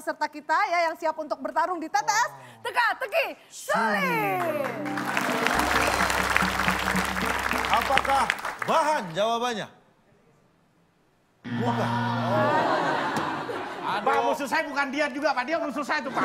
peserta kita ya yang siap untuk bertarung di TTS Teka-Teki Sulit. Apakah bahan jawabannya? Bukan. Pak, musuh saya bukan dia juga, Pak. Dia musuh saya tuh, Pak.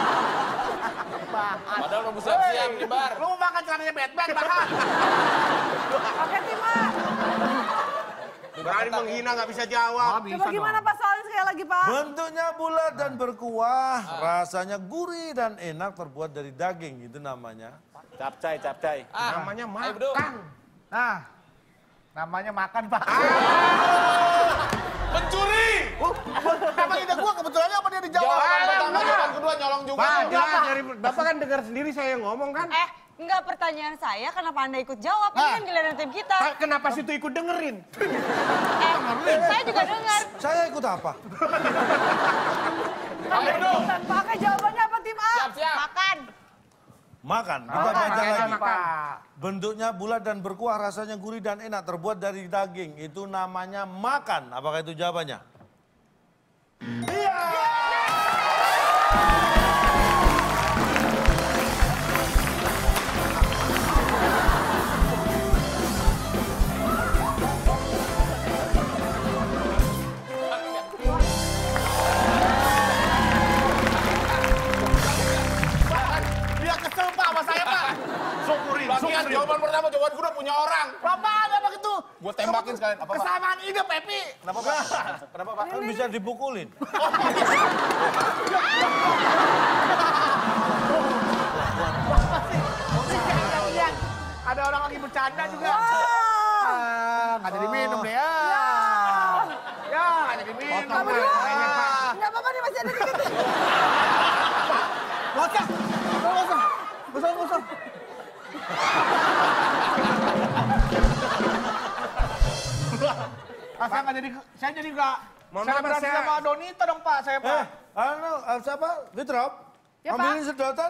Padahal mau siap-siap nih, Bar. Lu mau makan celananya Batman, bahan. Oke, Tima. Berani menghina, nggak bisa jawab. Coba gimana Pak soalnya sekali lagi, Pak? Bentuknya bulat dan berkuah, rasanya gurih dan enak, terbuat dari daging, itu namanya. Capcay, capcay. Namanya Ayo, Bro. makan. Nah, namanya makan, Pak. Pencuri! Apa ide gua kebetulannya apa dia dijawab? Jawaban pertama, jawaban kedua nyolong juga. Pak, jelas dari Bapak kan dengar sendiri saya ngomong kan. Enggak, pertanyaan saya kenapa Anda ikut jawab? Ini kan giliran tim kita. Kenapa situ ikut dengerin? Saya juga dengar. Saya ikut apa? Dan pakai jawabannya apa tim A? Siap-siap. Makan. Makan. Kita baca lagi. Pak. Bentuknya bulat dan berkuah, rasanya gurih dan enak, terbuat dari daging. Itu namanya makan. Apakah itu jawabannya? Dia kesel, Pak, sama saya, Pak. Syukurin, Bagian jawaban pertama, jawaban kedua punya orang. Bapak, apa gitu? Gue tembakin sekalian. Apa, Pak? Kesamaan ide, Pepi. Kenapa, Pak? Kenapa, Pak? Kan bisa dipukulin. Ada orang lagi bercanda juga. Nggak jadi minum deh ya. Ya, nggak jadi minum. Kamu dua. Nggak apa-apa nih, masih ada dikit. Nggak usah. Nggak usah. Nggak usah. Saya jadi nggak. Mohon Saya maaf, berarti saya- sama Donita dong, Pak. Saya, Pak. Siapa? Fitrop? Ya, Pak. Ambilin sedotan.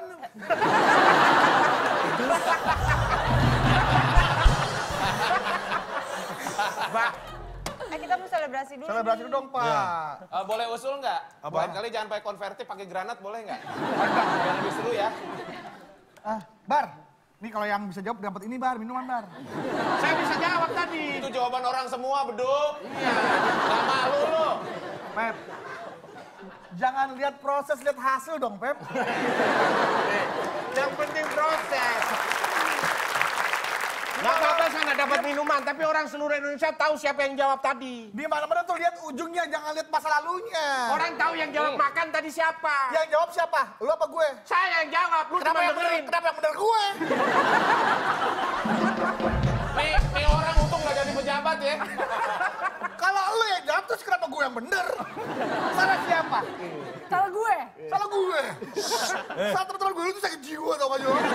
Pak. Kita mau selebrasi dulu. Selebrasi dulu dong, Pak. Boleh usul nggak? Apa? Lain kali jangan pakai konversi, pakai granat boleh nggak? Biar lebih seru ya. Bar. Nih kalau yang bisa jawab dapat ini, Bar. Minuman, Bar. Saya bisa jawab tadi. Itu jawaban orang semua, beduk. Iya. Gak malu lu. Pep. Jangan lihat proses, lihat hasil dong, Pep. Yang penting proses. Nggak apa-apa saya nggak dapat minuman, tapi orang seluruh Indonesia tahu siapa yang jawab tadi. Di mana-mana tuh lihat ujungnya, jangan lihat masa lalunya. Orang tahu yang jawab makan tadi siapa. Yang jawab siapa? Lu apa gue? Saya yang jawab, lu cuma dengerin. Kenapa yang bener gue? Nih orang untung nggak jadi pejabat ya. Kalau lu yang jawab terus kenapa gue yang bener? Salah siapa? Salah gue. Salah gue. Saat teman-teman gue itu sakit jiwa tau gak jawab?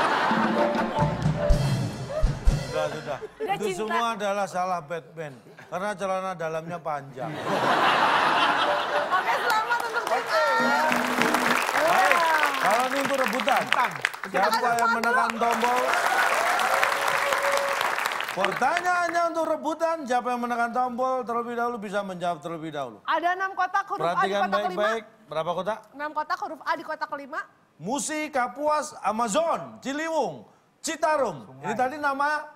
Sudah. Udah Itu cinta. semua adalah salah Batman. Karena celana dalamnya panjang. Oke, selamat untuk tim A. Baik, kalau ini untuk rebutan. Siapa yang menekan tombol? Pertanyaannya untuk rebutan, siapa yang menekan tombol terlebih dahulu bisa menjawab terlebih dahulu. Ada 6 kotak huruf A di Perhatikan kotak kelima. baik-baik. Berapa kotak? 6 kotak huruf A di kotak kelima. Musi, Kapuas, Amazon, Ciliwung, Citarum. Ini tadi nama...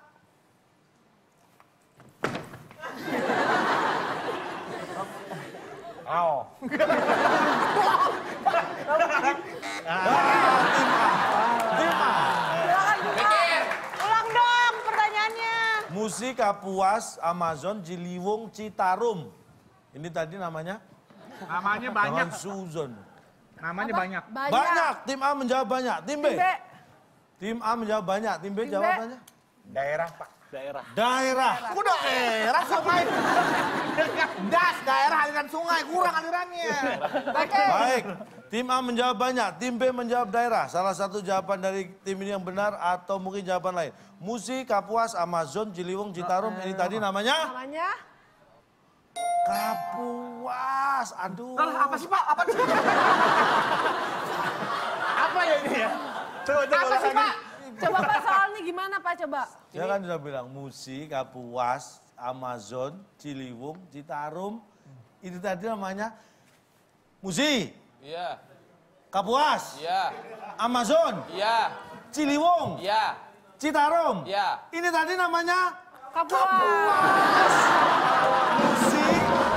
Mikir. Ulang dong pertanyaannya. Musi, Kapuas, Amazon, Ciliwung, Citarum. Ini tadi namanya? Namanya banyak. Namanya Suzon. Namanya banyak. Banyak. Tim A menjawab banyak. Tim B? Tim B. Tim A menjawab banyak. Tim B Tim B. jawabannya? Daerah, Pak. Daerah. Aku daerah sungai. Das, daerah aliran sungai. Kurang alirannya. Oke. Baik. Tim A menjawab banyak. Tim B menjawab daerah. Salah satu jawaban dari tim ini yang benar atau mungkin jawaban lain. Musi, Kapuas, Amazon, Ciliwung, Citarum. Ini tadi namanya? Namanya? Kapuas. Aduh. Apa sih, Pak? Apa sih? Apa ya ini ya? Coba Apa sih, Pak? Coba Pak soalnya gimana Pak coba? Dia kan sudah bilang Musi, Kapuas, Amazon, Ciliwung, Citarum. Itu tadi namanya Musi. Iya. Kapuas. Iya. Amazon. Iya. Ciliwung. Iya. Citarum. Iya. Ini tadi namanya Kapuas. musik.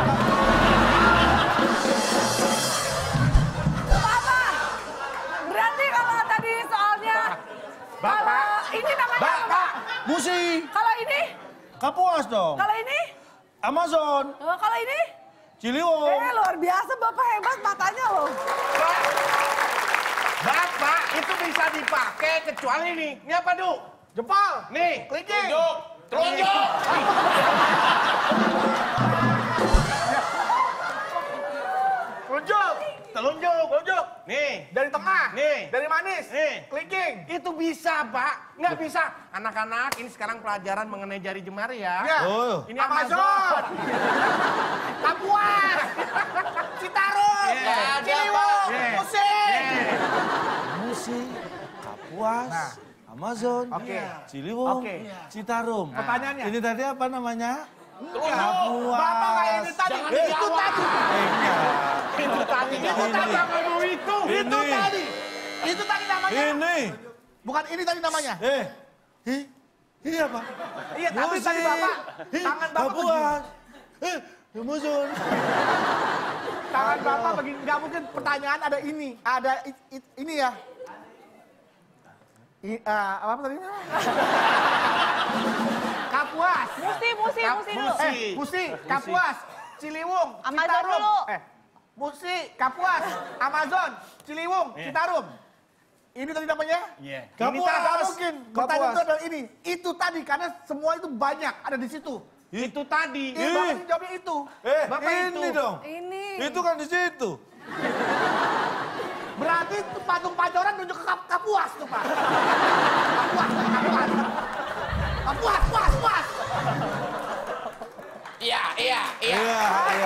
Apa? Berarti kalau tadi soalnya kalau ini namanya apa? Musik. Kalau ini? Kapuas dong. Kalau ini? Amazon. Kalau ini? Ciliwung. Luar biasa Bapak hebat matanya loh. Bapak, itu bisa dipakai kecuali ini. Ini apa, Du? Jempol. Nih, Clicking. Telunjuk. Telunjuk. Nih, Dari tengah. Nih. Dari manis. Nih. Clicking. itu bisa, Pak. Nggak bisa. Anak-anak, ini sekarang pelajaran mengenai jari jemari ya. Ya. Oh. Ini Amazon. Kapuas. Citarum. Yeah. Ciliwung. Yeah. Musik. Musik. Kapuas. Amazon. Oke. Ciliwung. Oke. Citarum. Pertanyaannya. Ini tadi apa namanya? Telunjuk. Kapuas. Bapak kayak ini tadi. Jangan Itu dijawab. tadi. Itu tadi. Itu tadi. Ngomong itu. Itu Ini. tadi. Itu tadi namanya. Ini. Bukan ini tadi namanya. Ini apa? Iya, tapi tadi Bapak. Tangan Bapak begini. Kapuas. Amazon. Tangan Bapak begini. Nggak mungkin pertanyaan ada ini. Ada ini ya. Apa tadi? Kapuas. Musi dulu. Musi, Kapuas, Ciliwung, Amazon Citarum. dulu. Musi, Kapuas, Amazon, Ciliwung, Citarum. Ini tadi namanya? Iya. Ini Kapuas. nggak mungkin. Pertanyaan Kapuas. itu adalah ini. Itu tadi karena semua itu banyak ada di situ. Itu tadi. Ini Bapak jawabnya itu. Bapak Ini itu. dong. Ini. Itu kan di situ. Berarti itu patung pancoran nunjuk ke Kapuas tuh, Pak. Kapuas. Iya. Iya.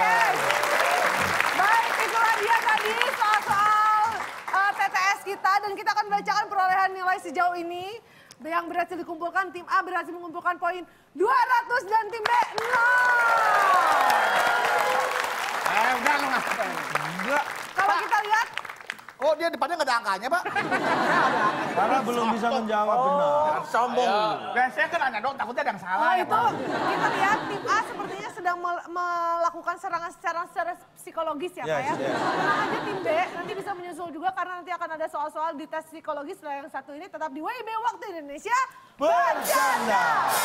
Baik, itulah dia tadi soal-soal TTS kita dan kita akan bacakan perolehan nilai sejauh ini. Yang berhasil dikumpulkan, tim A berhasil mengumpulkan poin 200 dan tim B 0. Udah lu ngapain? Kalau kita lihat, Oh, dia depannya nggak ada angkanya, Pak? Karena belum bisa menjawab benar. Sombong. Biasanya kan nanya dong, takutnya ada yang salah. oh ya, itu Pak. kita lihat tim A sepertinya sedang melakukan serangan secara psikologis ya Pak ya. Yes. Tenang aja tim B, nanti bisa menyusul juga karena nanti akan ada soal-soal di tes psikologis setelah yang satu ini tetap di WIB Waktu Indonesia Bercanda.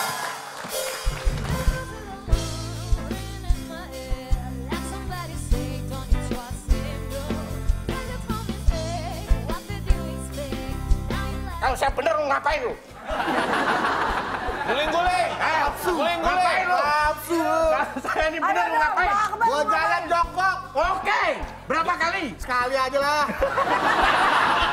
Kalau saya bener lu ngapain lu? Guling-guling. Ngapain lu? Kalau saya ini bener lu ngapain? Gua jalan jongkok. Oke. Berapa kali? Sekali aja lah.